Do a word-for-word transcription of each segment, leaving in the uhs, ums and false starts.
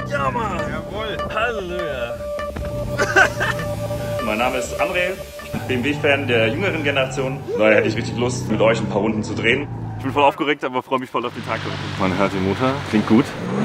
Ja, Mann! Jawohl! Halleluja! Mein Name ist André, ich bin B M W-Fan der jüngeren Generation. Daher hätte ich richtig Lust, mit euch ein paar Runden zu drehen. Ich bin voll aufgeregt, aber freue mich voll auf den Tag. Man hört den Motor, klingt gut.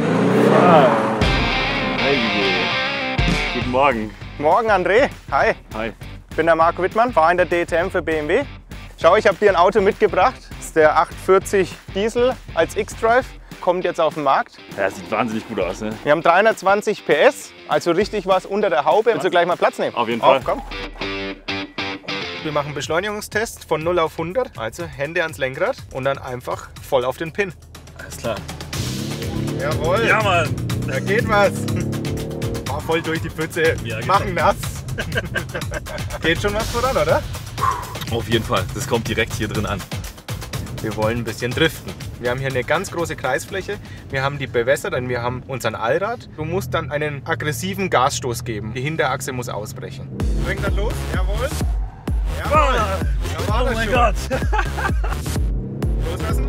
Hey, guten Morgen. Morgen André, hi. Hi. Ich bin der Marc Wittmann, fahre in der D T M für B M W. Schau, ich habe dir ein Auto mitgebracht. Das ist der achthundertvierzig Diesel als X-Drive. Kommt jetzt auf den Markt. Ja, sieht wahnsinnig gut aus, ne? Wir haben dreihundertzwanzig P S, also richtig was unter der Haube. Willst du gleich mal Platz nehmen? Auf jeden Fall. Auf, komm. Wir machen einen Beschleunigungstest von null auf hundert. Also Hände ans Lenkrad und dann einfach voll auf den Pin. Alles klar. Jawohl. Ja, Mann! Da geht was. Fahr voll durch die Pfütze. Ja, genau. Machen nass. Geht schon was voran, oder? Auf jeden Fall. Das kommt direkt hier drin an. Wir wollen ein bisschen driften. Wir haben hier eine ganz große Kreisfläche. Wir haben die bewässert, denn wir haben unseren Allrad. Du musst dann einen aggressiven Gasstoß geben. Die Hinterachse muss ausbrechen. Bring das los. Jawohl. Jawohl. Da war Oh das mein schon. Gott! Loslassen.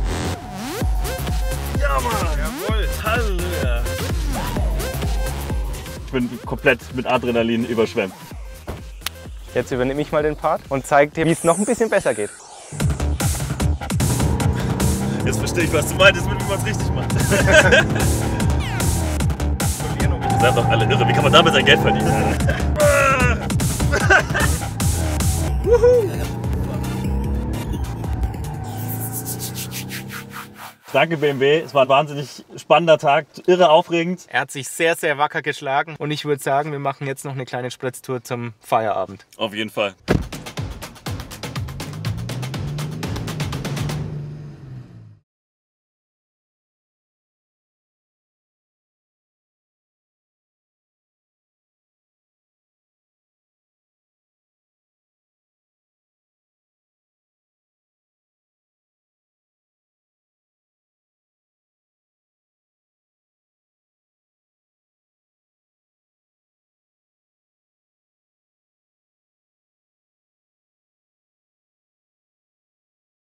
Ja, Mann! Jawohl. Halleluja! Ich bin komplett mit Adrenalin überschwemmt. Jetzt übernehme ich mal den Part und zeige dir, wie es noch ein bisschen besser geht. Jetzt verstehe ich, was du meintest, mit wie man es richtig macht. Ihr seid doch alle irre. Wie kann man damit sein Geld verdienen? Danke B M W, es war ein wahnsinnig spannender Tag, irre aufregend. Er hat sich sehr, sehr wacker geschlagen und ich würde sagen, wir machen jetzt noch eine kleine Spritztour zum Feierabend. Auf jeden Fall.